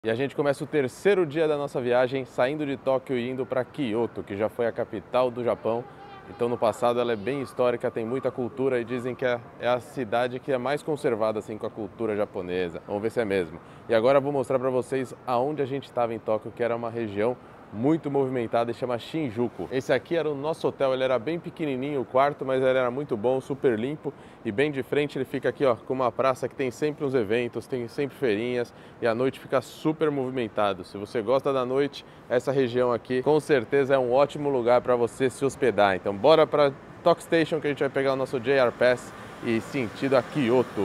E a gente começa o terceiro dia da nossa viagem saindo de Tóquio e indo para Kyoto, que já foi a capital do Japão. Então no passado ela é bem histórica, tem muita cultura e dizem que é a cidade que é mais conservada assim com a cultura japonesa. Vamos ver se é mesmo. E agora eu vou mostrar para vocês aonde a gente estava em Tóquio, que era uma região muito movimentada e chama Shinjuku. Esse aqui era o nosso hotel, ele era bem pequenininho o quarto, mas ele era muito bom, super limpo e bem de frente ele fica aqui ó, com uma praça que tem sempre uns eventos, tem sempre feirinhas e à noite fica super movimentado. Se você gosta da noite, essa região aqui com certeza é um ótimo lugar para você se hospedar. Então bora para Tokyo Station que a gente vai pegar o nosso JR Pass e sentido a Kyoto.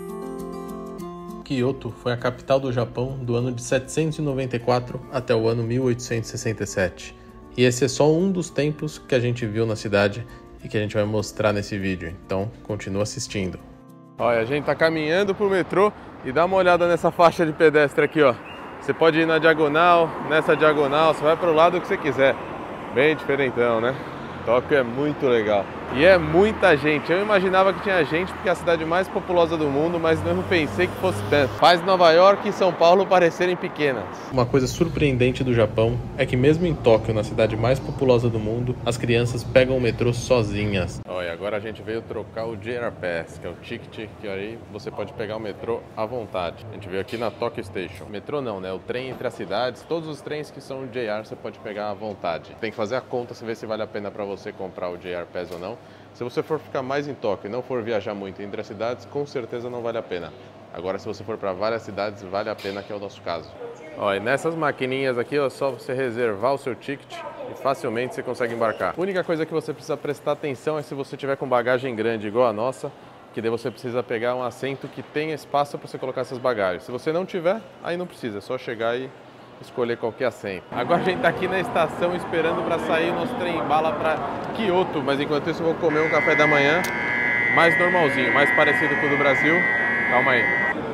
Kyoto foi a capital do Japão do ano de 794 até o ano 1867. E esse é só um dos templos que a gente viu na cidade e que a gente vai mostrar nesse vídeo. Então, continua assistindo. Olha, a gente tá caminhando pro metrô e dá uma olhada nessa faixa de pedestre aqui, ó. Você pode ir na diagonal, nessa diagonal, você vai pro lado que você quiser. Bem diferentão, né? Tóquio é muito legal. E é muita gente. Eu imaginava que tinha gente porque é a cidade mais populosa do mundo, mas não pensei que fosse tanto. Faz Nova York e São Paulo parecerem pequenas. Uma coisa surpreendente do Japão é que mesmo em Tóquio, na cidade mais populosa do mundo, as crianças pegam o metrô sozinhas. Olha, agora a gente veio trocar o JR Pass, que é o ticket que aí você pode pegar o metrô à vontade. A gente veio aqui na Tokyo Station. Metrô não, né? O trem entre as cidades. Todos os trens que são JR você pode pegar à vontade. Tem que fazer a conta, ver se vale a pena para você comprar o JR Pass ou não. Se você for ficar mais em Tóquio e não for viajar muito entre as cidades, com certeza não vale a pena. Agora, se você for para várias cidades, vale a pena, que é o nosso caso. Ó, e nessas maquininhas aqui, é só você reservar o seu ticket e facilmente você consegue embarcar. A única coisa que você precisa prestar atenção é se você tiver com bagagem grande igual a nossa, que daí você precisa pegar um assento que tenha espaço para você colocar essas bagagens. Se você não tiver, aí não precisa, é só chegar e escolher qualquer assento. Agora a gente está aqui na estação esperando para sair o nosso trem bala para Kyoto, mas enquanto isso eu vou comer um café da manhã mais normalzinho, mais parecido com o do Brasil. Calma aí.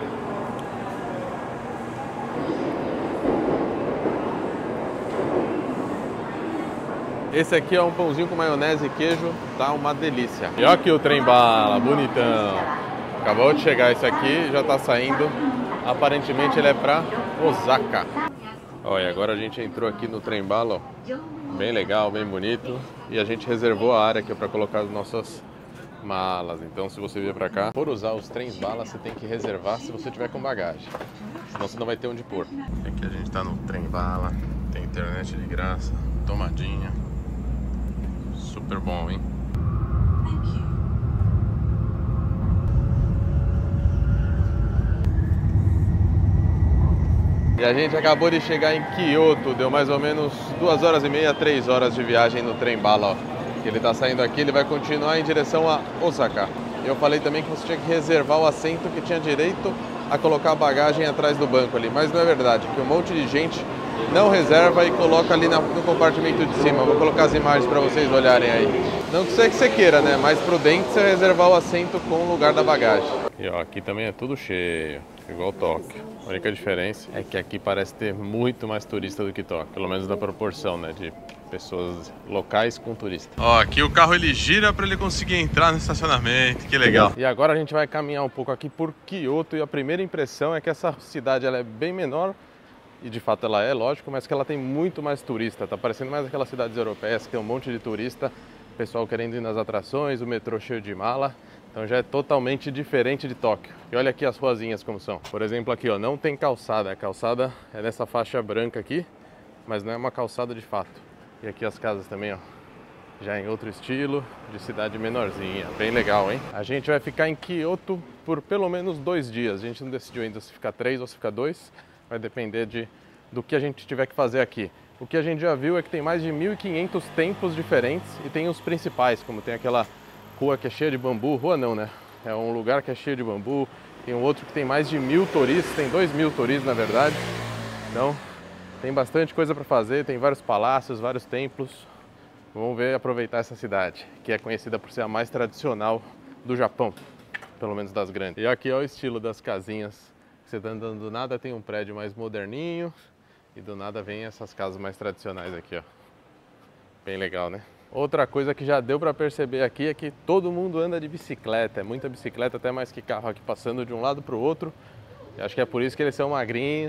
Esse aqui é um pãozinho com maionese e queijo, tá uma delícia. E olha aqui o trem bala, bonitão. Acabou de chegar esse aqui, já tá saindo. Aparentemente ele é para Osaka. Olha, agora a gente entrou aqui no trem bala, ó. Bem legal, bem bonito. E a gente reservou a área aqui para colocar as nossas malas. Então, se você vier para cá, por usar os trens bala, você tem que reservar se você tiver com bagagem. Senão você não vai ter onde pôr. Aqui a gente tá no trem bala, tem internet de graça, tomadinha. Super bom, hein? E a gente acabou de chegar em Kyoto, deu mais ou menos 2 horas e meia, 3 horas de viagem no trem bala, ó. Ele tá saindo aqui, ele vai continuar em direção a Osaka. Eu falei também que você tinha que reservar o assento que tinha direito a colocar a bagagem atrás do banco ali, mas não é verdade, que um monte de gente não reserva e coloca ali no compartimento de cima. Vou colocar as imagens para vocês olharem aí. Não que você queira, né? Mais prudente você reservar o assento com o lugar da bagagem. E ó, aqui também é tudo cheio, igual Tóquio. A única diferença é que aqui parece ter muito mais turista do que Tóquio, pelo menos na proporção, né, de pessoas locais com turistas. Ó, aqui o carro ele gira para ele conseguir entrar no estacionamento, que legal. E agora a gente vai caminhar um pouco aqui por Kyoto e a primeira impressão é que essa cidade ela é bem menor, e de fato ela é, lógico, mas que ela tem muito mais turista. Tá parecendo mais aquelas cidades europeias que tem um monte de turista, pessoal querendo ir nas atrações, o metrô cheio de mala. Então já é totalmente diferente de Tóquio. E olha aqui as ruazinhas como são. Por exemplo aqui, ó, não tem calçada. A calçada é nessa faixa branca aqui, mas não é uma calçada de fato. E aqui as casas também, ó, já em outro estilo, de cidade menorzinha. Bem legal, hein? A gente vai ficar em Kyoto por pelo menos 2 dias. A gente não decidiu ainda se ficar 3 ou se ficar 2. Vai depender do que a gente tiver que fazer aqui. O que a gente já viu é que tem mais de 1.500 templos diferentes e tem os principais, como tem aquela rua que é cheia de bambu, rua não, né? É um lugar que é cheio de bambu, tem um outro que tem mais de 1.000 turistas, tem 2.000 turistas na verdade. Então tem bastante coisa para fazer, tem vários palácios, vários templos. Vamos ver e aproveitar essa cidade, que é conhecida por ser a mais tradicional do Japão, pelo menos das grandes. E aqui é o estilo das casinhas. Você tá andando do nada, tem um prédio mais moderninho e do nada vem essas casas mais tradicionais aqui, ó. Bem legal, né? Outra coisa que já deu para perceber aqui é que todo mundo anda de bicicleta, é muita bicicleta, até mais que carro aqui passando de um lado para o outro. Eu acho que é por isso que eles são magrinhos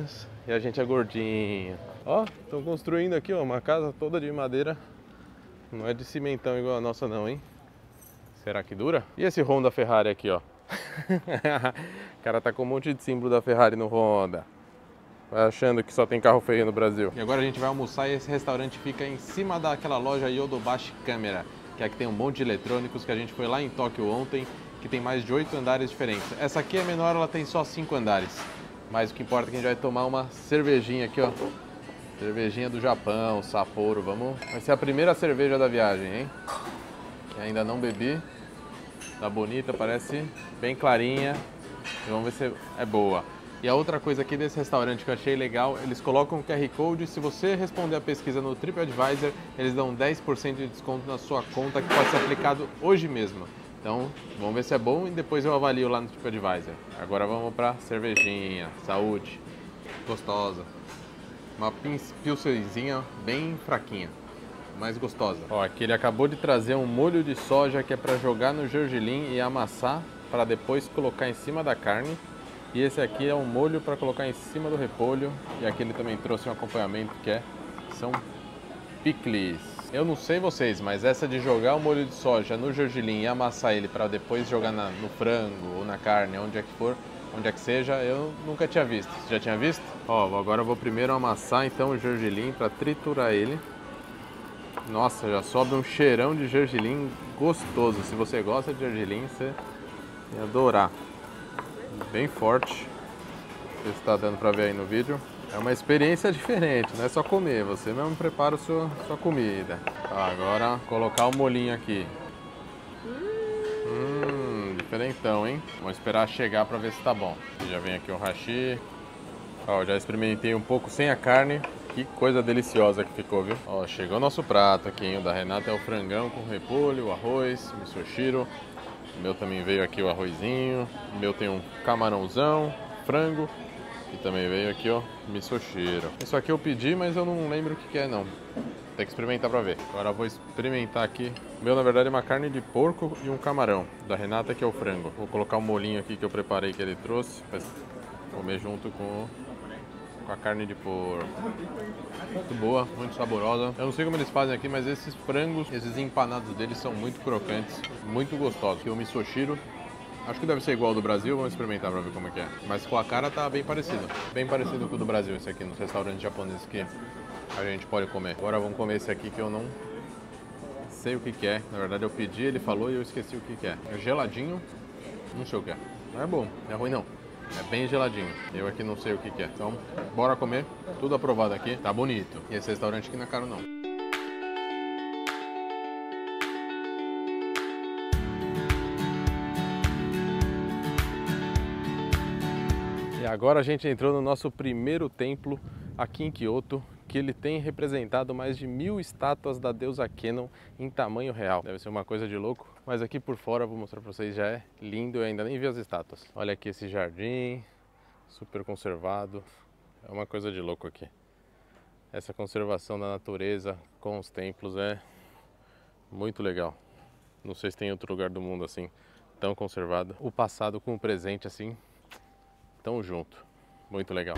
e a gente é gordinho. Ó, estão construindo aqui, ó, uma casa toda de madeira. Não é de cimentão igual a nossa não, hein? Será que dura? E esse Honda Ferrari aqui, ó? O cara tá com um monte de símbolo da Ferrari no Honda. Vai achando que só tem carro feio no Brasil. E agora a gente vai almoçar e esse restaurante fica em cima daquela loja Yodobashi Camera, que é que tem um monte de eletrônicos, que a gente foi lá em Tóquio ontem, que tem mais de 8 andares diferentes. Essa aqui é menor, ela tem só 5 andares. Mas o que importa é que a gente vai tomar uma cervejinha aqui, ó. Cervejinha do Japão, Sapporo, vamos... Vai ser a primeira cerveja da viagem, hein? Que ainda não bebi. Tá bonita, parece bem clarinha. E vamos ver se é boa. E a outra coisa aqui desse restaurante que eu achei legal, eles colocam um QR Code. Se você responder a pesquisa no TripAdvisor, eles dão 10% de desconto na sua conta, que pode ser aplicado hoje mesmo. Então, vamos ver se é bom e depois eu avalio lá no TripAdvisor. Agora vamos pra cervejinha. Saúde. Gostosa. Uma pilsenzinha bem fraquinha, mais gostosa. Ó, aqui ele acabou de trazer um molho de soja que é para jogar no gergelim e amassar para depois colocar em cima da carne. E esse aqui é um molho para colocar em cima do repolho. E aqui ele também trouxe um acompanhamento que são picles. Eu não sei vocês, mas essa de jogar o molho de soja no gergelim e amassar ele para depois jogar no frango ou na carne, onde é que for, onde é que seja, eu nunca tinha visto. Você já tinha visto? Ó, agora eu vou primeiro amassar então o gergelim para triturar ele. Nossa, já sobe um cheirão de gergelim gostoso. Se você gosta de gergelim, você vai adorar. Bem forte. Não sei se está dando para ver aí no vídeo. É uma experiência diferente, não é só comer. Você mesmo prepara a sua comida. Tá, agora colocar o molhinho aqui. Diferentão, hein? Vamos esperar chegar para ver se tá bom. Já vem aqui o hashi. Ó, já experimentei um pouco sem a carne. Que coisa deliciosa que ficou, viu? Ó, chegou o nosso prato aqui, hein? O da Renata é o frangão com repolho, o arroz, o misoshiro. O meu também veio aqui o arrozinho. O meu tem um camarãozão, frango. E também veio aqui, ó, misoshiro. Isso aqui eu pedi, mas eu não lembro o que é, não. Tem que experimentar pra ver. Agora eu vou experimentar aqui. O meu, na verdade, é uma carne de porco e um camarão. Da Renata, que é o frango. Vou colocar o molhinho aqui que eu preparei, que ele trouxe. Pra comer junto com a carne de porco. Muito boa, muito saborosa. Eu não sei como eles fazem aqui, mas esses frangos, esses empanados deles são muito crocantes, muito gostosos. E o misoshiro, acho que deve ser igual ao do Brasil, vamos experimentar pra ver como é que é. Mas com a cara tá bem parecido. Bem parecido com o do Brasil, esse aqui, nos restaurantes japoneses que a gente pode comer. Agora vamos comer esse aqui que eu não sei o que é. Na verdade eu pedi, ele falou e eu esqueci o que é. É geladinho, não sei o que é. Não é bom, não é ruim não. É bem geladinho. Eu aqui não sei o que é. Então, bora comer. Tudo aprovado aqui. Tá bonito. E esse restaurante aqui não é caro não. E agora a gente entrou no nosso primeiro templo aqui em Kyoto, que ele tem representado mais de 1000 estátuas da deusa Kenon em tamanho real. Deve ser uma coisa de louco, mas aqui por fora, vou mostrar pra vocês, já é lindo. Eu ainda nem vi as estátuas. Olha aqui esse jardim, super conservado. É uma coisa de louco aqui. Essa conservação da natureza com os templos é muito legal. Não sei se tem outro lugar do mundo assim, tão conservado. O passado com o presente assim, tão junto. Muito legal.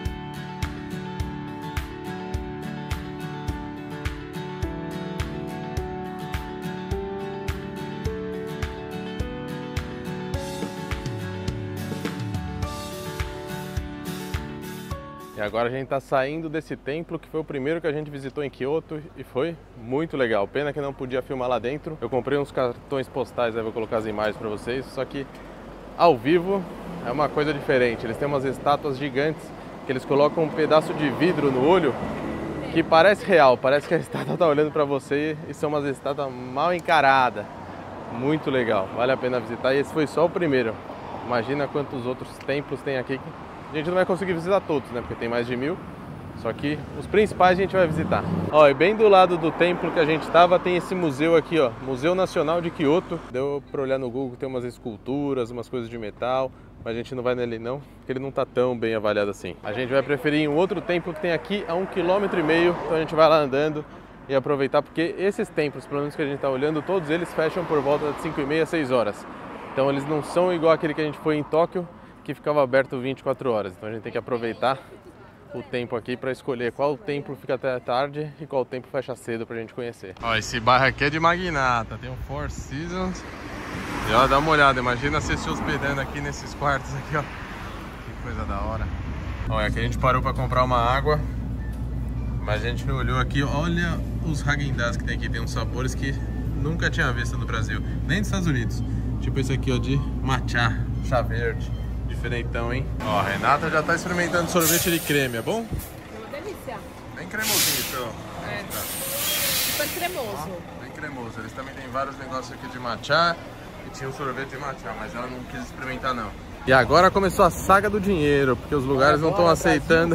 E agora a gente está saindo desse templo, que foi o primeiro que a gente visitou em Kyoto e foi muito legal. Pena que não podia filmar lá dentro. Eu comprei uns cartões postais, aí vou colocar as imagens para vocês, só que ao vivo é uma coisa diferente. Eles têm umas estátuas gigantes que eles colocam um pedaço de vidro no olho que parece real, parece que a estátua está olhando para você e são umas estátuas mal encaradas. Muito legal, vale a pena visitar e esse foi só o primeiro. Imagina quantos outros templos tem aqui. A gente não vai conseguir visitar todos, né? Porque tem mais de 1000. Só que os principais a gente vai visitar. Ó, e bem do lado do templo que a gente estava tem esse museu aqui, ó. Museu Nacional de Kyoto. Deu pra olhar no Google, tem umas esculturas, umas coisas de metal. Mas a gente não vai nele não, porque ele não tá tão bem avaliado assim. A gente vai preferir um outro templo que tem aqui a 1,5 km. Então a gente vai lá andando e aproveitar, porque esses templos, pelo menos que a gente tá olhando, todos eles fecham por volta de 5h30, 6 horas. Então eles não são igual aquele que a gente foi em Tóquio, que ficava aberto 24 horas. Então a gente tem que aproveitar o tempo aqui para escolher qual templo fica até tarde e qual templo fecha cedo pra gente conhecer. Ó, esse bairro aqui é de magnata, tem um Four Seasons. E ó, dá uma olhada, imagina você se hospedando aqui nesses quartos aqui, ó. Que coisa da hora. Ó, aqui a gente parou para comprar uma água, mas a gente olhou aqui, olha os Häagen-Dazs que tem aqui, tem uns sabores que nunca tinha visto no Brasil, nem nos Estados Unidos. Tipo esse aqui, ó, de matcha, chá verde. Diferentão, hein? Ó, a Renata já tá experimentando sorvete de creme, é bom? Delícia. Bem cremosinho, então. É. Super cremoso. Ó, bem cremoso. Eles também têm vários negócios aqui de matcha e tinha um sorvete de matcha, mas ela não quis experimentar, não. E agora começou a saga do dinheiro, porque os lugares não estão aceitando.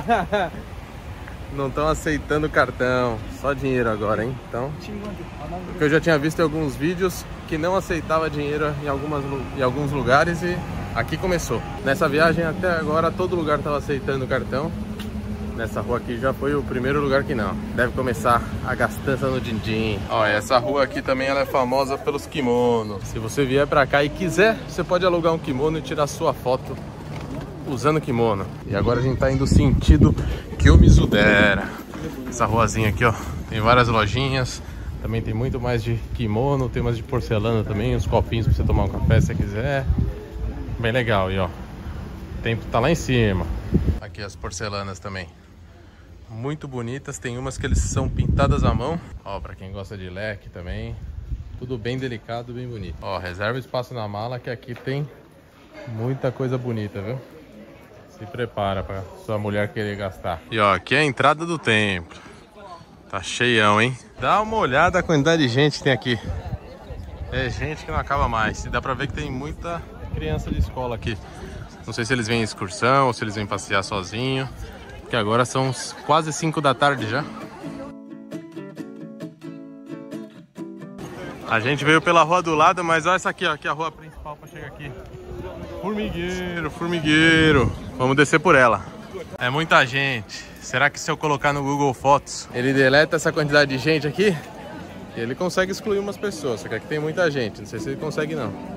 Não estão aceitando cartão, só dinheiro agora, hein? Então, porque eu já tinha visto em alguns vídeos que não aceitava dinheiro em alguns lugares e aqui começou. Nessa viagem até agora todo lugar estava aceitando cartão. Nessa rua aqui já foi o primeiro lugar que não. Deve começar a gastança no din-din. Ó, essa rua aqui também ela é famosa pelos kimonos. Se você vier pra cá e quiser, você pode alugar um kimono e tirar sua foto usando kimono. E agora a gente tá indo sentido Kiyomizu-dera. Essa ruazinha aqui, ó, tem várias lojinhas. Também tem muito mais de kimono, tem umas de porcelana também, uns copinhos pra você tomar um café se você quiser. Bem legal, e ó, o tempo tá lá em cima. Aqui as porcelanas também. Muito bonitas, tem umas que eles são pintadas à mão. Ó, pra quem gosta de leque também. Tudo bem delicado, bem bonito. Ó, reserva espaço na mala que aqui tem muita coisa bonita, viu? Se prepara pra sua mulher querer gastar. E ó, aqui é a entrada do templo. Tá cheião, hein? Dá uma olhada a quantidade de gente que tem aqui. É gente que não acaba mais. E dá pra ver que tem muita criança de escola aqui. Não sei se eles vêm em excursão ou se eles vêm passear sozinho. Porque agora são quase 5 da tarde já. A gente veio pela rua do lado, mas olha essa aqui, ó, que é a rua principal para chegar aqui. Formigueiro, formigueiro. Vamos descer por ela. É muita gente. Será que se eu colocar no Google Fotos, ele deleta essa quantidade de gente aqui? Ele consegue excluir umas pessoas, só que aqui tem muita gente. Não sei se ele consegue não.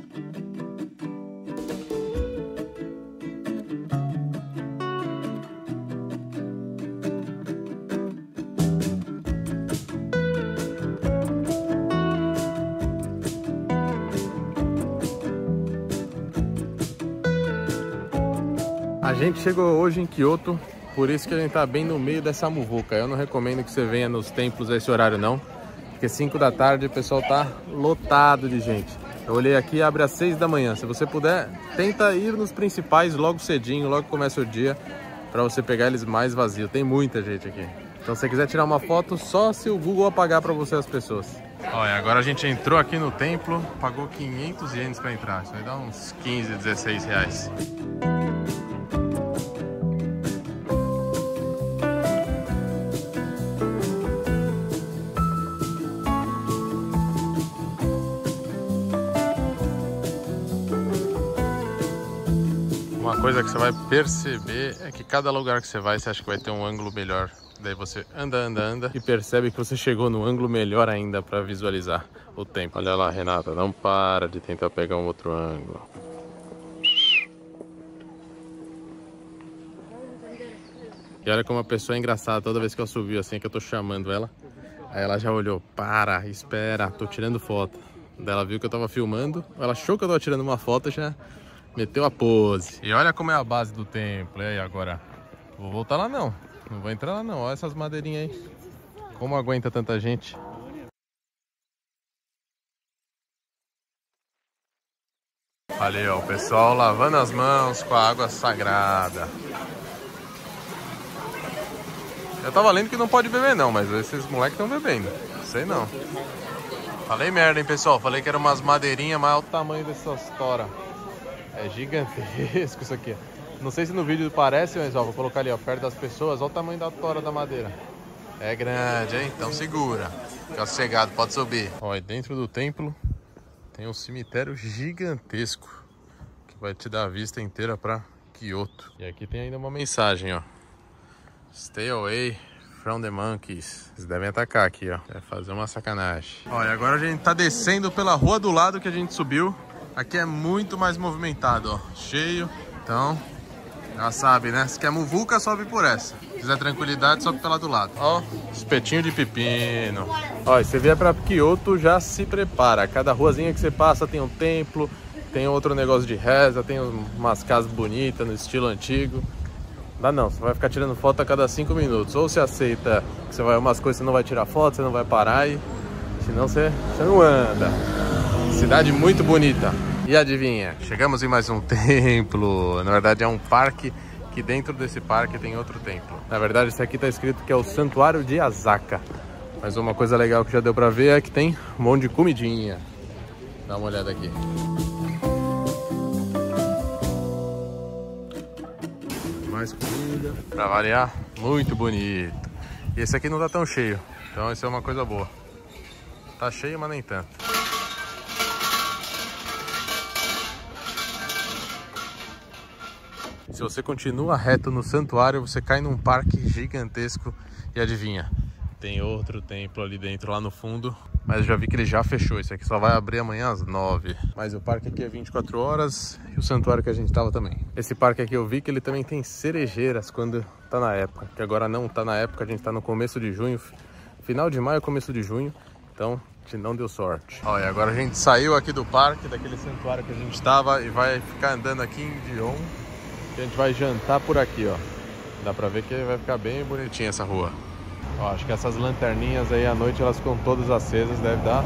A gente chegou hoje em Kyoto, por isso que a gente tá bem no meio dessa muvuca. Eu não recomendo que você venha nos templos a esse horário não, porque 5 da tarde o pessoal tá lotado de gente. Eu olhei aqui, abre às 6 da manhã. Se você puder, tenta ir nos principais logo cedinho, logo que começa o dia, para você pegar eles mais vazios. Tem muita gente aqui. Então se você quiser tirar uma foto, só se o Google apagar para você as pessoas. Olha, agora a gente entrou aqui no templo, pagou 500 ienes para entrar. Isso vai dar uns 15, 16 reais. Uma coisa que você vai perceber é que cada lugar que você vai, você acha que vai ter um ângulo melhor. Daí você anda e percebe que você chegou no ângulo melhor ainda para visualizar o tempo. Olha lá, Renata, não para de tentar pegar um outro ângulo. E olha como a pessoa é engraçada, toda vez que eu assovio assim, que eu tô chamando ela, aí ela já olhou, para, espera, tô tirando foto. Daí ela viu que eu tava filmando, ela achou que eu tava tirando uma foto e já meteu a pose. E olha como é a base do templo. E aí, agora? Vou voltar lá não. Não vou entrar lá não. Olha essas madeirinhas aí. Como aguenta tanta gente? Olha ó, o pessoal lavando as mãos com a água sagrada. Eu tava lendo que não pode beber não, mas esses moleques estão bebendo. Sei não. Falei merda, hein, pessoal. Falei que era umas madeirinhas, mas olha o tamanho dessas toras. É gigantesco isso aqui. Não sei se no vídeo parece, mas ó, vou colocar ali ó, perto das pessoas. Olha o tamanho da tora da madeira. É grande, hein? Então segura. Fica sossegado, pode subir. Ó, e dentro do templo tem um cemitério gigantesco que vai te dar a vista inteira pra Kyoto. E aqui tem ainda uma mensagem, ó. Stay away from the monkeys. Eles devem atacar aqui, ó. Vai fazer uma sacanagem. Ó, e agora a gente tá descendo pela rua do lado que a gente subiu. Aqui é muito mais movimentado, ó, cheio. Então, Já sabe, né? Se quer muvuca, sobe por essa. Se quiser tranquilidade, sobe pela do lado. Ó, espetinho de pepino. Ó, e você vier pra Kyoto, já se prepara. Cada ruazinha que você passa tem um templo, tem outro negócio de reza, tem umas casas bonitas no estilo antigo. Dá não, você vai ficar tirando foto a cada 5 minutos. Ou você aceita que você vai umas coisas, você não vai tirar foto, você não vai parar e... senão você não anda. Cidade muito bonita. E adivinha, chegamos em mais um templo. Na verdade é um parque, que dentro desse parque tem outro templo. Na verdade esse aqui tá escrito que é o Santuário de Asaka. Mas uma coisa legal que já deu pra ver é que tem um monte de comidinha. Dá uma olhada aqui. Mais comida. Pra variar, muito bonito. E esse aqui não tá tão cheio, então isso é uma coisa boa. Tá cheio, mas nem tanto. Se você continua reto no santuário, você cai num parque gigantesco e adivinha, tem outro templo ali dentro, lá no fundo, mas eu já vi que ele já fechou. Esse aqui só vai abrir amanhã às 9. Mas o parque aqui é 24 horas e o santuário que a gente tava também. Esse parque aqui eu vi que ele também tem cerejeiras quando tá na época, que agora não tá na época, a gente tá no começo de junho, final de maio, começo de junho, então a gente não deu sorte. Olha, agora a gente saiu aqui do parque, daquele santuário que a gente tava e vai ficar andando aqui em Gion. A gente vai jantar por aqui, ó. Dá pra ver que vai ficar bem bonitinha essa rua. Ó, acho que essas lanterninhas aí à noite, elas ficam todas acesas, deve dar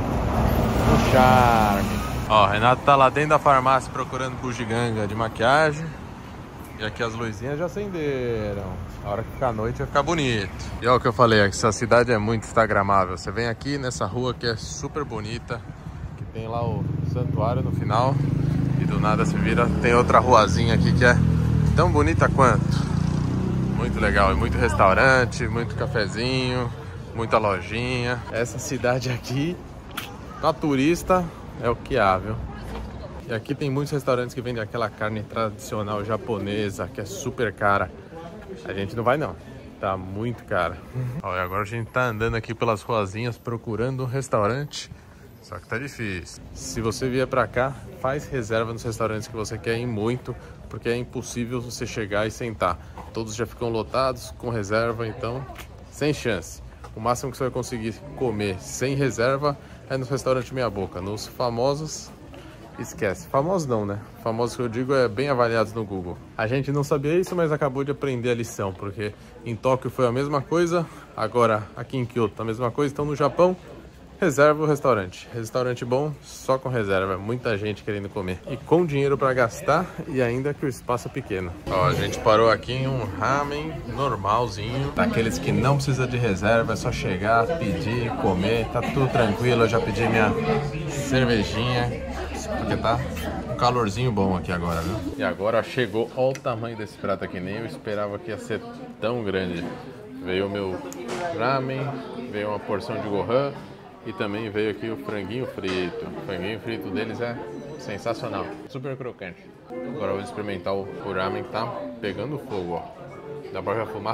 um charme. Ó, Renato tá lá dentro da farmácia procurando bugiganga de maquiagem. E aqui as luzinhas já acenderam. A hora que ficar à noite vai ficar bonito. E ó, o que eu falei, essa cidade é muito instagramável. Você vem aqui nessa rua que é super bonita, que tem lá o santuário no final, e do nada se vira, tem outra ruazinha aqui que é tão bonita quanto. Muito legal, e muito restaurante, muito cafezinho, muita lojinha. Essa cidade aqui, pra turista, é o que há, viu? E aqui tem muitos restaurantes que vendem aquela carne tradicional japonesa, que é super cara. A gente não vai não, tá muito cara. Olha, agora a gente tá andando aqui pelas ruazinhas procurando um restaurante, só que tá difícil. Se você vier pra cá, faz reserva nos restaurantes que você quer ir muito, porque é impossível você chegar e sentar. Todos já ficam lotados com reserva, então sem chance. O máximo que você vai conseguir comer sem reserva é nos restaurantes meia boca. Nos famosos, esquece. Famosos não, né? Famosos que eu digo é bem avaliados no Google. A gente não sabia isso, mas acabou de aprender a lição, porque em Tóquio foi a mesma coisa, agora aqui em Kyoto a mesma coisa. Então no Japão, reserva o restaurante. Restaurante bom, só com reserva. Muita gente querendo comer. E com dinheiro para gastar e ainda que o espaço é pequeno. Ó, a gente parou aqui em um ramen normalzinho. Daqueles que não precisa de reserva, é só chegar, pedir, comer. Tá tudo tranquilo. Eu já pedi minha cervejinha, porque tá um calorzinho bom aqui agora, viu? E agora chegou. Olha o tamanho desse prato aqui. Nem eu esperava que ia ser tão grande. Veio o meu ramen, veio uma porção de gohan. E também veio aqui o franguinho frito. O franguinho frito deles é sensacional, super crocante. Agora eu vou experimentar o ramen que tá pegando fogo, ó. Dá pra já fumar?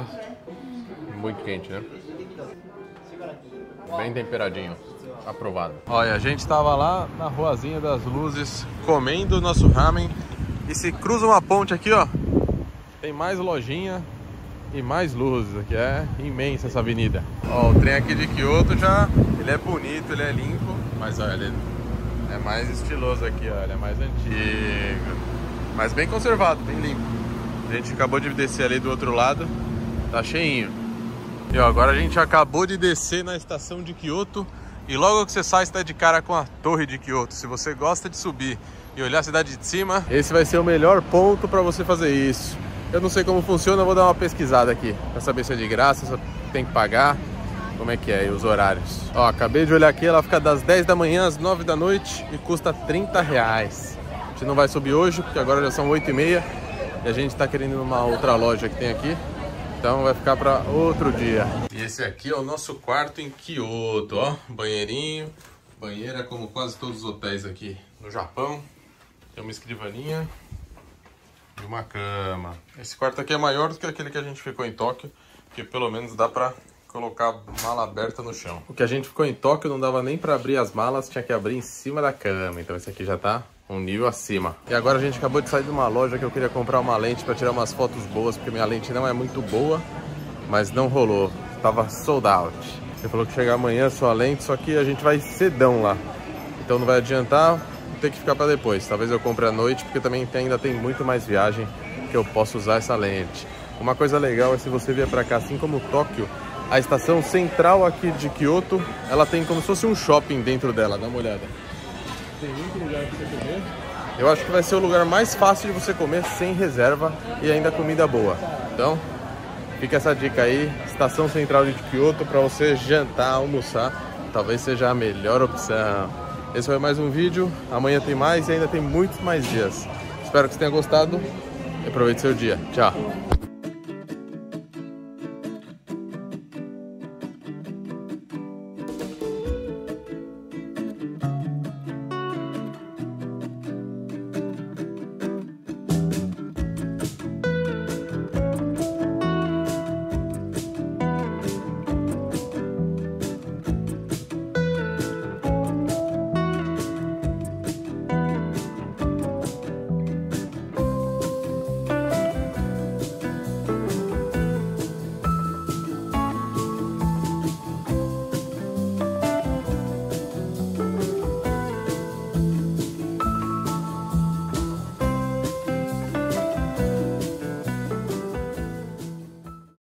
Muito quente, né? Bem temperadinho, aprovado. Olha, a gente tava lá na ruazinha das luzes comendo o nosso ramen. E se cruza uma ponte aqui, ó, tem mais lojinha e mais luzes. Aqui é imensa essa avenida. Ó, o trem aqui de Kyoto já, ele é bonito, ele é limpo, mas olha, ele é mais estiloso aqui, ó, ele é mais antigo, mas bem conservado, bem limpo. A gente acabou de descer ali do outro lado, tá cheinho. E ó, agora a gente acabou de descer na estação de Kyoto e logo que você sai, você tá de cara com a torre de Kyoto. Se você gosta de subir e olhar a cidade de cima, esse vai ser o melhor ponto para você fazer isso. Eu não sei como funciona, eu vou dar uma pesquisada aqui para saber se é de graça, se tem que pagar, como é que é, e os horários. Ó, acabei de olhar aqui, ela fica das 10 da manhã às 9 da noite e custa R$30. A gente não vai subir hoje, porque agora já são 8h30 e a gente tá querendo ir numa outra loja que tem aqui, então vai ficar para outro dia. E esse aqui é o nosso quarto em Kyoto, ó, banheirinho, banheira como quase todos os hotéis aqui no Japão. Tem uma escrivaninha e uma cama. Esse quarto aqui é maior do que aquele que a gente ficou em Tóquio, que pelo menos dá pra colocar a mala aberta no chão. O que a gente ficou em Tóquio não dava nem pra abrir as malas, tinha que abrir em cima da cama. Então esse aqui já tá um nível acima. E agora a gente acabou de sair de uma loja que eu queria comprar uma lente para tirar umas fotos boas, porque minha lente não é muito boa, mas não rolou. Tava sold out. Ele falou que chega amanhã só a lente, só que a gente vai cedão lá. Então não vai adiantar, vou ter que ficar para depois. Talvez eu compre à noite, porque também ainda tem muito mais viagem que eu posso usar essa lente. Uma coisa legal é se você vier para cá, assim como Tóquio, a estação central aqui de Kyoto, ela tem como se fosse um shopping dentro dela, dá uma olhada. Tem muito lugar para você comer. Eu acho que vai ser o lugar mais fácil de você comer sem reserva e ainda comida boa. Então, fica essa dica aí, estação central de Kyoto, para você jantar, almoçar, talvez seja a melhor opção. Esse foi mais um vídeo, amanhã tem mais e ainda tem muitos mais dias. Espero que você tenha gostado e aproveite seu dia. Tchau!